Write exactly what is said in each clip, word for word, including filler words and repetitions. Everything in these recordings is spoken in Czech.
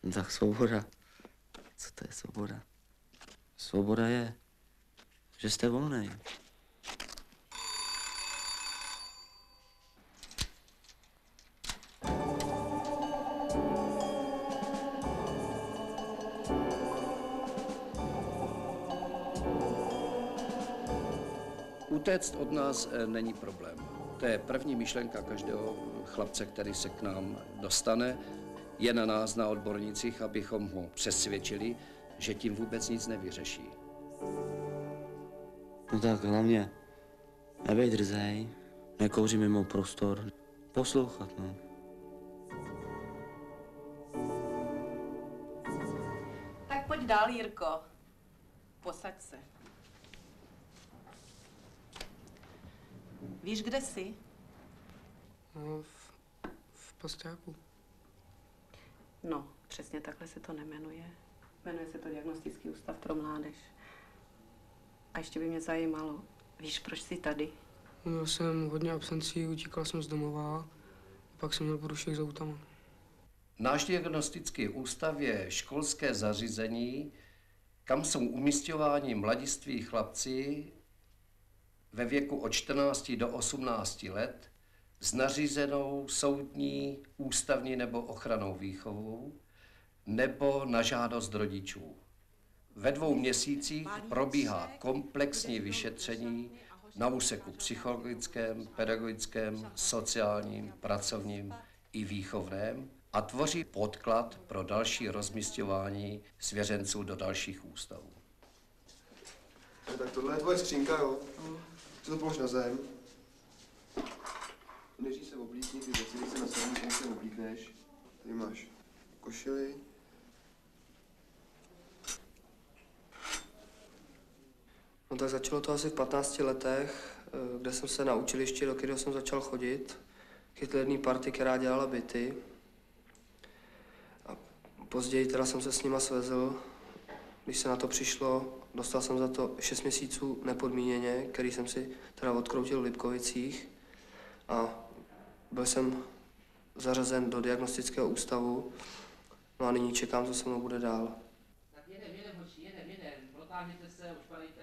No tak svoboda. Co to je svoboda? Svoboda je, že jste volnej. Utéct od nás není problém. To je první myšlenka každého chlapce, který se k nám dostane. Je na nás, na odbornících, abychom ho přesvědčili, že tím vůbec nic nevyřeší. No tak hlavně nebejt drzej, nekouřit mimo prostor, poslouchat, no. Tak pojď dál, Jirko. Posaď se. Víš, kde jsi? No, v, v Postráku. No, přesně takhle se to nemenuje. Jmenuje se to Diagnostický ústav pro mládež. A ještě by mě zajímalo, víš, proč jsi tady? Měl jsem hodně absencí, utíkal jsem z domova, a pak jsem měl průšvih s autama. Náš diagnostický ústav je školské zařízení, kam jsou umisťováni mladiství chlapci ve věku od čtrnácti do osmnácti let s nařízenou soudní, ústavní nebo ochrannou výchovou nebo na žádost rodičů. Ve dvou měsících probíhá komplexní vyšetření na úseku psychologickém, pedagogickém, sociálním, pracovním i výchovném a tvoří podklad pro další rozmisťování svěřenců do dalších ústavů. No, tak tohle je tvoje skřínka, jo? Co to polož na zem? Nejdřív se oblíkni, ty věci, když se na zem, se oblíkneš. Tady máš košili. No tak začalo to asi v patnácti letech, kde jsem se na učilišti, do kterého jsem začal chodit, k hitlerní party, která dělala byty. A později teda jsem se s nima svezl. Když se na to přišlo, dostal jsem za to šest měsíců nepodmíněně, který jsem si teda odkroutil v Lipkovicích. A byl jsem zařazen do diagnostického ústavu. No a nyní čekám, co se mnou bude dál. Tak jedem, jedem, hoši, jedem, jedem. Protáhněte se, už padejte.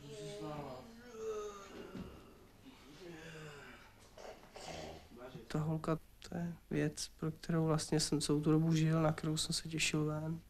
Ta holka, to je věc, pro kterou vlastně jsem celou tu dobu žil, na kterou jsem se těšil ven.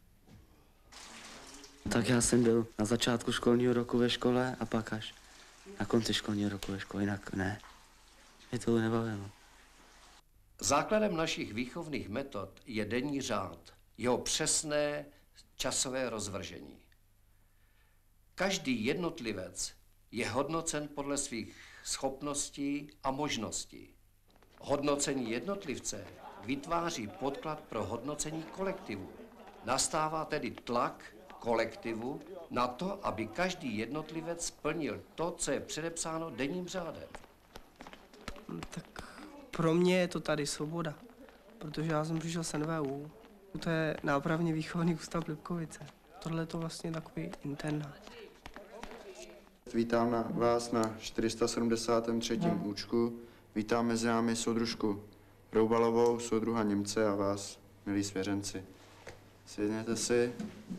Tak já jsem byl na začátku školního roku ve škole a pak až na konci školního roku ve škole, jinak ne. Mě to nebavilo. Základem našich výchovných metod je denní řád, jeho přesné časové rozvržení. Každý jednotlivec je hodnocen podle svých schopností a možností. Hodnocení jednotlivce vytváří podklad pro hodnocení kolektivu. Nastává tedy tlak kolektivu na to, aby každý jednotlivec splnil to, co je předepsáno denním řádem. Tak pro mě je to tady svoboda, protože já jsem přišel z N V U. To je nápravně výchovný ústav Lipkovice. Tohle je to vlastně takový internát. Vítám na vás na čtyři sta sedmdesátém třetím účku. Vítám mezi námi soudružku Roubalovou, soudruha Němce a vás, milí svěřenci. Sedněte si.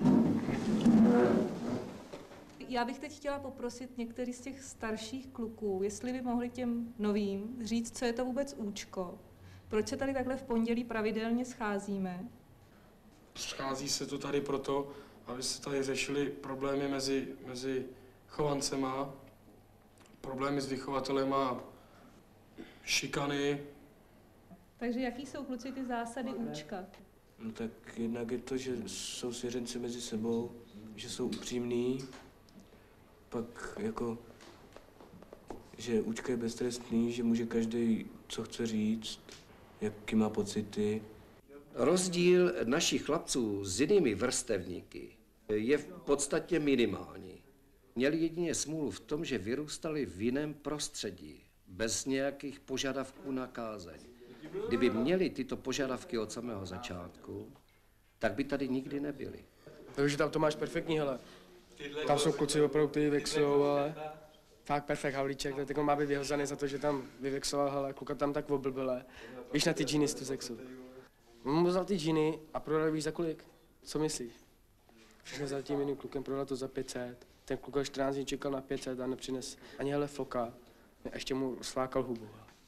Já bych teď chtěla poprosit některý z těch starších kluků, jestli by mohli těm novým říct, co je to vůbec účko. Proč se tady takhle v pondělí pravidelně scházíme? Schází se to tady proto, aby se tady řešily problémy mezi, mezi chovancema, problémy s vychovatelema, šikany. Takže jaký jsou, kluci, ty zásady účka? No tak jednak je to, že jsou svěřenci mezi sebou, že jsou upřímní, pak jako, že účka je beztrestný, že může každý, co chce říct, jaký má pocity. Rozdíl našich chlapců s jinými vrstevníky je v podstatě minimální. Měli jedině smůlu v tom, že vyrůstali v jiném prostředí, bez nějakých požadavků na kázeň. Kdyby měli tyto požadavky od samého začátku, tak by tady nikdy nebyli. Takže tam to máš perfektní, hele. Tam jsou kluci opravdu, kteří vexujou, ale fakt perfekt Havlíček, to teď má být vyhozený za to, že tam vyvexoval, hele, kluka tam tak oblbile. Víš na ty džíny z tu sexu. On mu vzal ty džíny a prodali víš za kolik? Co myslíš? Jsme za tím jiným klukem prodal to za pět set. Ten kluk až čtrnáct dní čekal na pět set a nepřines ani hele foka. A ještě mu svákal hubu.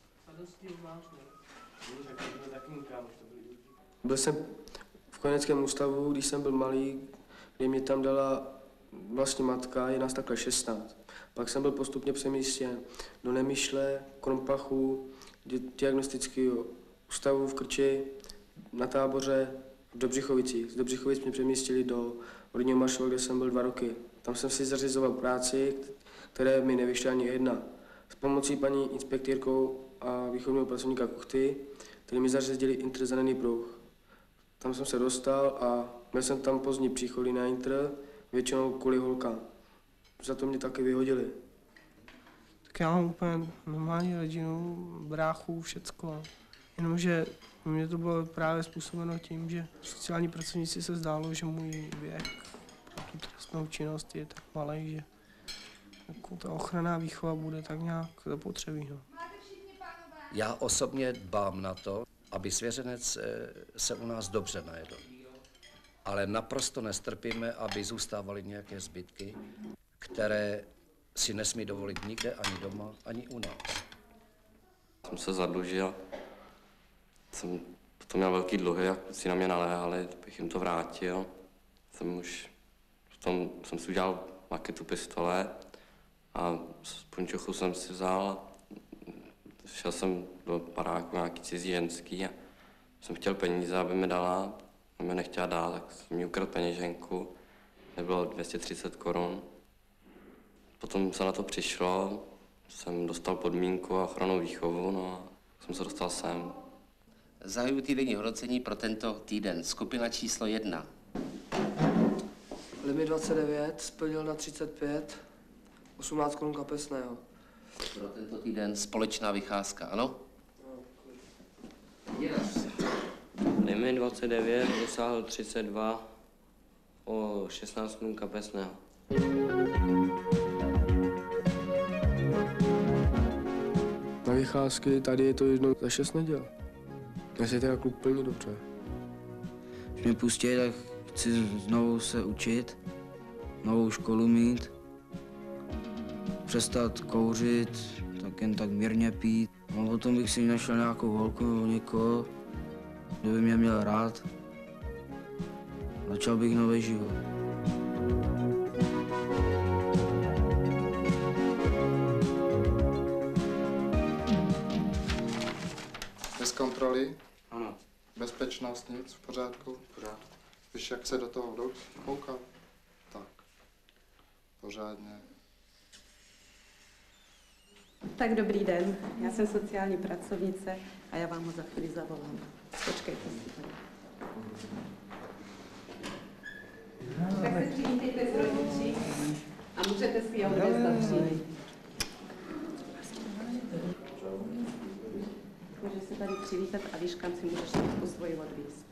Byl jsem v kojeneckém ústavu, když jsem byl malý, kdy mě tam dala vlastně matka, je nás takhle šestnáct. Pak jsem byl postupně přemístěn do Nemyšle, Krompachu, diagnostického ústavu v Krči, na táboře v Dobřichovicích. Z Dobřichovic mě přemístili do Horního Mašova, kde jsem byl dva roky. Tam jsem si zařizoval práci, které mi nevyšly ani jedna. S pomocí paní inspektírkou a výchovného pracovníka Kuchty, který mi zařídili interzelený pruh. Tam jsem se dostal a měl jsem tam pozdní příchody na intr, většinou kvůli holkám. Za to mě taky vyhodili. Tak já mám úplně normální rodinu, bráchu, všecko. Jenomže mě to bylo právě způsobeno tím, že sociální pracovníci se zdálo, že můj věk pro tu trestnou činnost je tak malý, že jako ta ochranná výchova bude tak nějak zapotřebí. No. Já osobně dbám na to, aby svěřenec se u nás dobře najedl. Ale naprosto nestrpíme, aby zůstávaly nějaké zbytky, které si nesmí dovolit nikde, ani doma, ani u nás. Jsem se zadlužil, jsem potom měl velký dluhy, jak si na mě naléhali, bych jim to vrátil. Jsem už, potom jsem si udělal maketu pistole a z punčochu jsem si vzal, šel jsem do baráku nějaký cizí ženský a jsem chtěl peníze, aby mi dala, a mi nechtěla dát, tak jsem mi ukradl peněženku, nebylo dvě stě třicet korun. Potom se na to přišlo, jsem dostal podmínku a ochrannou výchovu, no a jsem se dostal sem. Zahajuji týdenní hodnocení pro tento týden. Skupina číslo jedna. Limit dvacet devět, splnil na třicet pět, osmnáct korun kapesného. Pro tento týden společná vycházka, ano? Limit dvacet devět dosáhl třicet dva o šestnáct korun kapesného. Na vycházky tady je to jednou za šest neděl. Já si teda kluk plní dobře. Když mě pustí, tak chci znovu se učit, novou školu mít, přestat kouřit, tak jen tak mírně pít. A potom bych si našel nějakou holku nebo někoho, kdo by mě měl rád. Začal bych nový život. Bez kontroly? Ano. Bezpečnost, nic, v pořádku? V pořádku. Víš, jak se do toho jdou koukat? Tak. Pořádně. Tak dobrý den, já jsem sociální pracovnice a já vám ho za chvíli zavolám. Počkejte si tady. Tak se přivítejte s rodiči a můžete si je odvést do třídy. Můžeš se tady přivítat a víš, kam si můžeš tu svoji odvízt.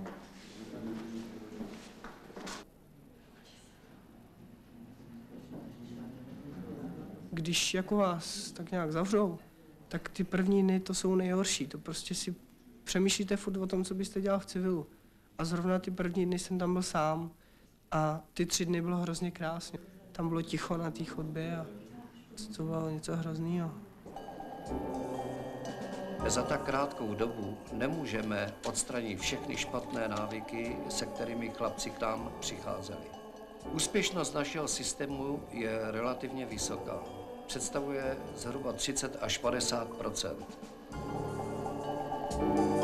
Když jako vás tak nějak zavřou, tak ty první dny to jsou nejhorší. To prostě si přemýšlíte furt o tom, co byste dělal v civilu. A zrovna ty první dny jsem tam byl sám a ty tři dny bylo hrozně krásně. Tam bylo ticho na té chodbě a to bylo něco hroznýho. Za tak krátkou dobu nemůžeme odstranit všechny špatné návyky, se kterými chlapci k nám přicházeli. Úspěšnost našeho systému je relativně vysoká. Představuje zhruba třicet až padesát procent.